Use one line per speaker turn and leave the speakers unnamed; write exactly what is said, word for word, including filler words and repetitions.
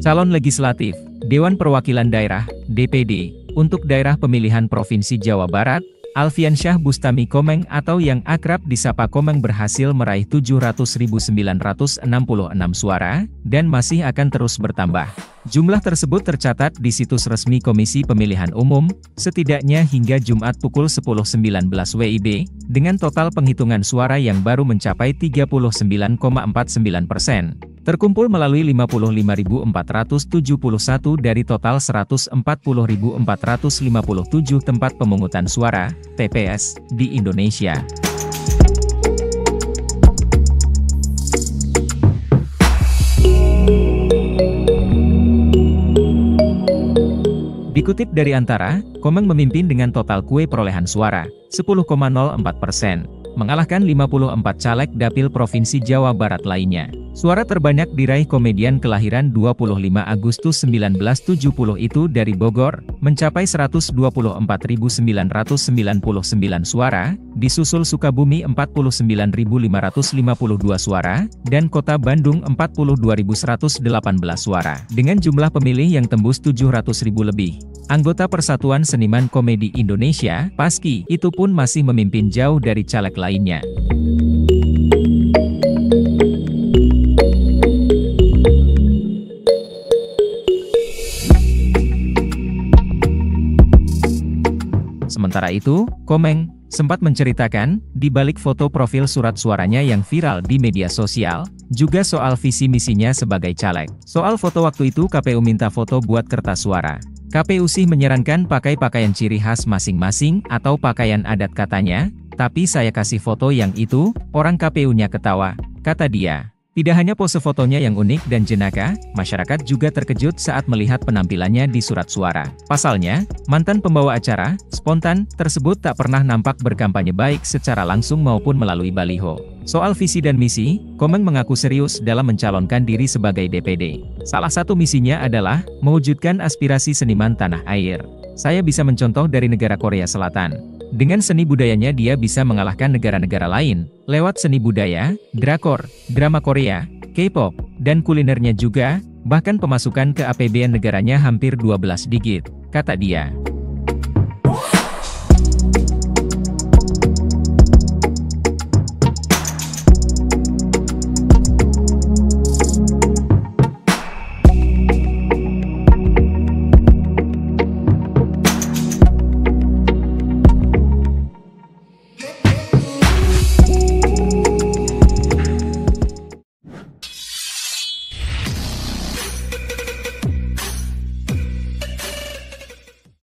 Calon legislatif, Dewan Perwakilan Daerah, D P D, untuk daerah pemilihan Provinsi Jawa Barat, Alfiansyah Bustami Komeng atau yang akrab disapa Komeng berhasil meraih tujuh ratus ribu sembilan ratus enam puluh enam suara, dan masih akan terus bertambah. Jumlah tersebut tercatat di situs resmi Komisi Pemilihan Umum, setidaknya hingga Jumat pukul sepuluh sembilan belas W I B, dengan total penghitungan suara yang baru mencapai tiga puluh sembilan koma empat sembilan persen. Terkumpul melalui lima puluh lima ribu empat ratus tujuh puluh satu dari total seratus empat puluh ribu empat ratus lima puluh tujuh tempat pemungutan suara, T P S, di Indonesia. Dikutip dari Antara, Komeng memimpin dengan total kue perolehan suara, sepuluh koma nol empat persen, mengalahkan lima puluh empat caleg dapil Provinsi Jawa Barat lainnya. Suara terbanyak diraih komedian kelahiran dua puluh lima Agustus seribu sembilan ratus tujuh puluh itu dari Bogor, mencapai seratus dua puluh empat ribu sembilan ratus sembilan puluh sembilan suara, disusul Sukabumi empat puluh sembilan ribu lima ratus lima puluh dua suara, dan Kota Bandung empat puluh dua ribu seratus delapan belas suara. Dengan jumlah pemilih yang tembus tujuh ratus ribu lebih, anggota Persatuan Seniman Komedi Indonesia, Paski, itu pun masih memimpin jauh dari caleg lainnya. Sementara itu, Komeng sempat menceritakan, di balik foto profil surat suaranya yang viral di media sosial, juga soal visi misinya sebagai caleg. Soal foto waktu itu K P U minta foto buat kertas suara. K P U sih menyarankan pakai pakaian ciri khas masing-masing atau pakaian adat katanya, tapi saya kasih foto yang itu, orang K P U-nya ketawa, kata dia. Tidak hanya pose fotonya yang unik dan jenaka, masyarakat juga terkejut saat melihat penampilannya di surat suara. Pasalnya, mantan pembawa acara, spontan, tersebut tak pernah nampak berkampanye baik secara langsung maupun melalui baliho. Soal visi dan misi, Komeng mengaku serius dalam mencalonkan diri sebagai D P D. Salah satu misinya adalah, mewujudkan aspirasi seniman tanah air. Saya bisa mencontoh dari negara Korea Selatan. Dengan seni budayanya dia bisa mengalahkan negara-negara lain, lewat seni budaya, drakor, drama Korea, K-pop, dan kulinernya juga, bahkan pemasukan ke A P B N negaranya hampir dua belas digit, kata dia.